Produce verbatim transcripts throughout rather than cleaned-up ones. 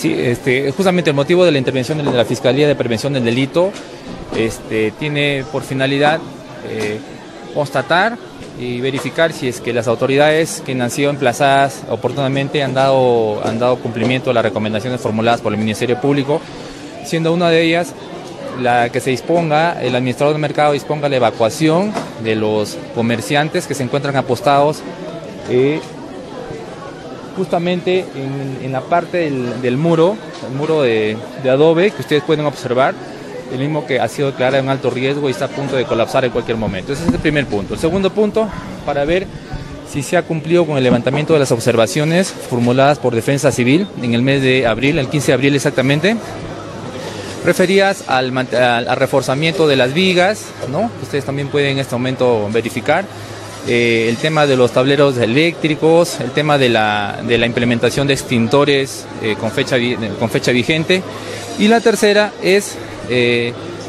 Sí, este, justamente el motivo de la intervención de la Fiscalía de Prevención del Delito este, tiene por finalidad eh, constatar y verificar si es que las autoridades que han sido emplazadas oportunamente han dado, han dado cumplimiento a las recomendaciones formuladas por el Ministerio Público, siendo una de ellas la que se disponga, el administrador del mercado disponga la evacuación de los comerciantes que se encuentran apostados eh, justamente en, en la parte del, del muro, el muro de, de adobe que ustedes pueden observar, el mismo que ha sido declarado en alto riesgo y está a punto de colapsar en cualquier momento. Ese es el primer punto. El segundo punto, para ver si se ha cumplido con el levantamiento de las observaciones formuladas por Defensa Civil en el mes de abril, el quince de abril exactamente, referidas al, al, al reforzamiento de las vigas, ¿no? Ustedes también pueden en este momento verificar. Eh, el tema de los tableros eléctricos, el tema de la, de la implementación de extintores eh, con, fecha, con fecha vigente. Y la tercera es eh,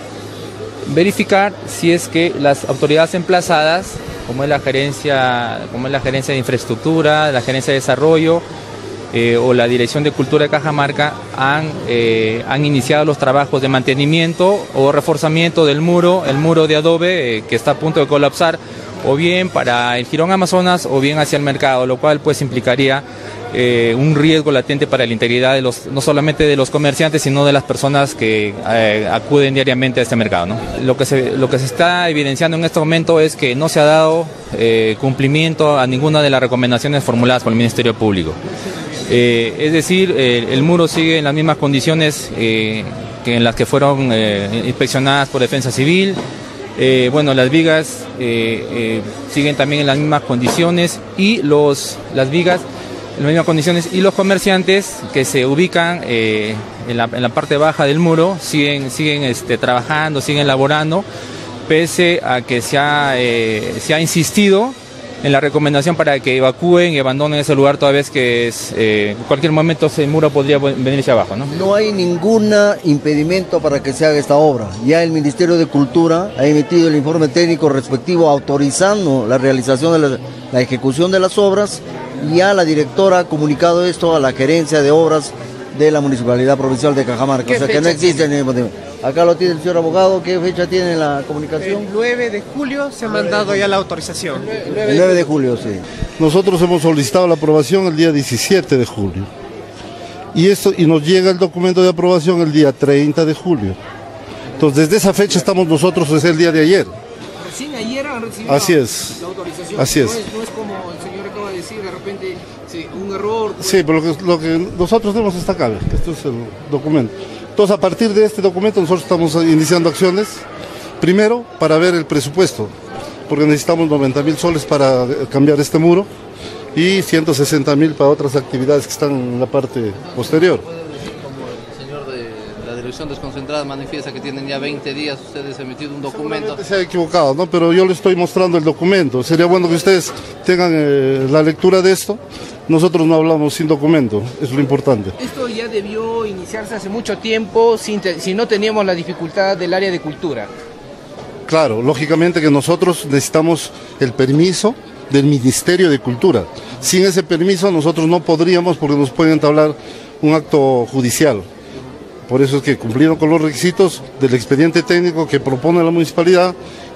verificar si es que las autoridades emplazadas, como es la gerencia, como es la gerencia de infraestructura, la gerencia de desarrollo eh, o la dirección de cultura de Cajamarca, han, eh, han iniciado los trabajos de mantenimiento o reforzamiento del muro, el muro de adobe eh, que está a punto de colapsar, o bien para el Jirón Amazonas o bien hacia el mercado, lo cual pues implicaría eh, un riesgo latente para la integridad de los, no solamente de los comerciantes, sino de las personas que eh, acuden diariamente a este mercado, ¿no? Lo que se, lo que se está evidenciando en este momento es que no se ha dado eh, cumplimiento a ninguna de las recomendaciones formuladas por el Ministerio Público. Eh, es decir, eh, el muro sigue en las mismas condiciones eh, que en las que fueron eh, inspeccionadas por Defensa Civil. Eh, bueno, las vigas eh, eh, siguen también en las mismas condiciones y los, las vigas en las mismas condiciones y los comerciantes que se ubican eh, en, la, en la parte baja del muro siguen, siguen este, trabajando, siguen laborando, pese a que se ha, eh, se ha insistido en la recomendación para que evacúen y abandonen ese lugar, toda vez que es, eh, en cualquier momento ese muro podría venirse abajo, ¿no? No hay ningún impedimento para que se haga esta obra. Ya el Ministerio de Cultura ha emitido el informe técnico respectivo autorizando la realización de la, la ejecución de las obras, y ya la directora ha comunicado esto a la gerencia de obras de la Municipalidad Provincial de Cajamarca. O sea que no existe ningún impedimento. Acá lo tiene el señor abogado. ¿Qué fecha tiene la comunicación? El nueve de julio se ha mandado ya la autorización. El nueve de julio, sí. Nosotros hemos solicitado la aprobación el día diecisiete de julio. Y, esto, y nos llega el documento de aprobación el día treinta de julio. Entonces, desde esa fecha estamos nosotros, es el día de ayer. Recién ayer han recibido Así es. la autorización. Así es. No, es. no es como el señor acaba de decir, de repente, sí, un error. Pues... Sí, pero lo que, lo que nosotros tenemos está acá, este es el documento. Entonces, a partir de este documento nosotros estamos iniciando acciones, primero para ver el presupuesto, porque necesitamos noventa mil soles para cambiar este muro y ciento sesenta mil para otras actividades que están en la parte posterior. Como el señor de la Dirección Desconcentrada manifiesta que tienen ya veinte días ustedes emitido un documento. Se ha equivocado, ¿no? Pero yo le estoy mostrando el documento. Sería bueno que ustedes tengan eh, la lectura de esto. Nosotros no hablamos sin documento, es lo importante. Esto ya debió iniciarse hace mucho tiempo, sin te, si no teníamos la dificultad del área de cultura. Claro, lógicamente que nosotros necesitamos el permiso del Ministerio de Cultura. Sin ese permiso nosotros no podríamos, porque nos pueden entablar un acto judicial. Por eso es que cumpliendo con los requisitos del expediente técnico que propone la municipalidad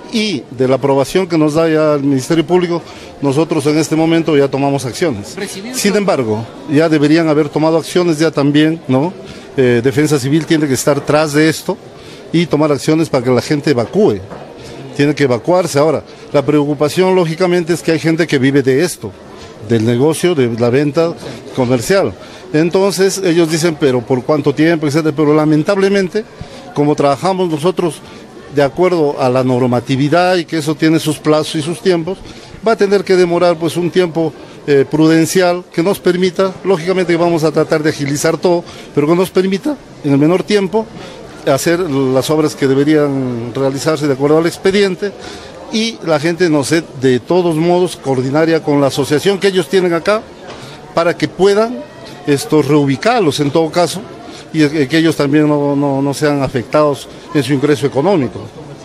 y de la aprobación que nos da ya el Ministerio Público, nosotros en este momento ya tomamos acciones. Sin embargo, ya deberían haber tomado acciones ya también, ¿no? Eh, Defensa Civil tiene que estar tras de esto y tomar acciones para que la gente evacúe. Tiene que evacuarse. Ahora, la preocupación lógicamente es que hay gente que vive de esto, del negocio, de la venta comercial. Entonces ellos dicen, pero ¿por cuánto tiempo? etcétera. Pero lamentablemente, como trabajamos nosotros de acuerdo a la normatividad y que eso tiene sus plazos y sus tiempos, va a tener que demorar pues un tiempo eh, prudencial que nos permita, lógicamente que vamos a tratar de agilizar todo, pero que nos permita en el menor tiempo hacer las obras que deberían realizarse de acuerdo al expediente, y la gente, no sé, de todos modos coordinaria con la asociación que ellos tienen acá para que puedan estos reubicarlos en todo caso, y que ellos también no, no, no sean afectados en su ingreso económico.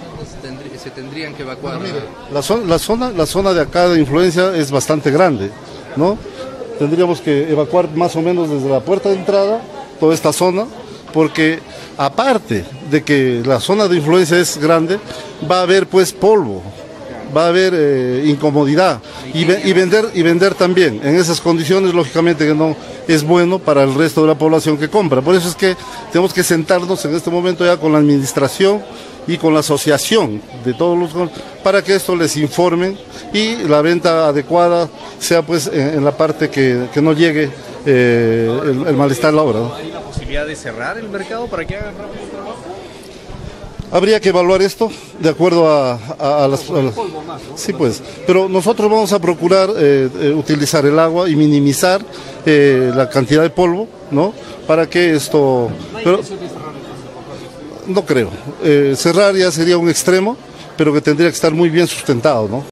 Se tendrían que evacuar. La zona, la zona, la zona de acá de influencia es bastante grande, ¿no? Tendríamos que evacuar más o menos desde la puerta de entrada toda esta zona, porque aparte de que la zona de influencia es grande, va a haber pues polvo, va a haber eh, incomodidad y, ve, y, vender, y vender también. En esas condiciones, lógicamente que no es bueno para el resto de la población que compra. Por eso es que tenemos que sentarnos en este momento ya con la administración y con la asociación de todos los, para que esto les informen y la venta adecuada sea pues en, en la parte que, que no llegue eh, el, el malestar a la obra, ¿no? ¿Hay la posibilidad de cerrar el mercado para que hagan rápido el trabajo? Habría que evaluar esto de acuerdo a, a, a las... A las sí, pues, pero nosotros vamos a procurar eh, eh, utilizar el agua y minimizar eh, la cantidad de polvo, ¿no? Para que esto... Pero, no creo. Eh, cerrar ya sería un extremo, pero que tendría que estar muy bien sustentado, ¿no?